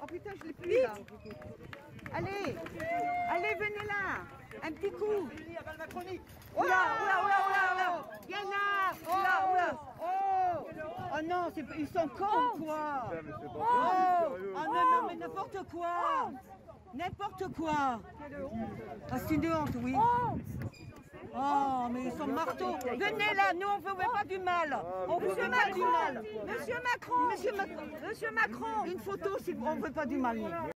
putain, je l'ai plus là. Allez, allez, venez là. Un petit coup. Oh là, viens là. Oh non, ils sont cons quoi. Oh non, mais n'importe quoi. N'importe quoi. Ah, c'est une honte, oui. Oh, mais ils sont marteaux. Venez là, nous on ne veut pas du mal. On vous veut pas du mal. Monsieur Macron, une photo si on ne veut pas du mal.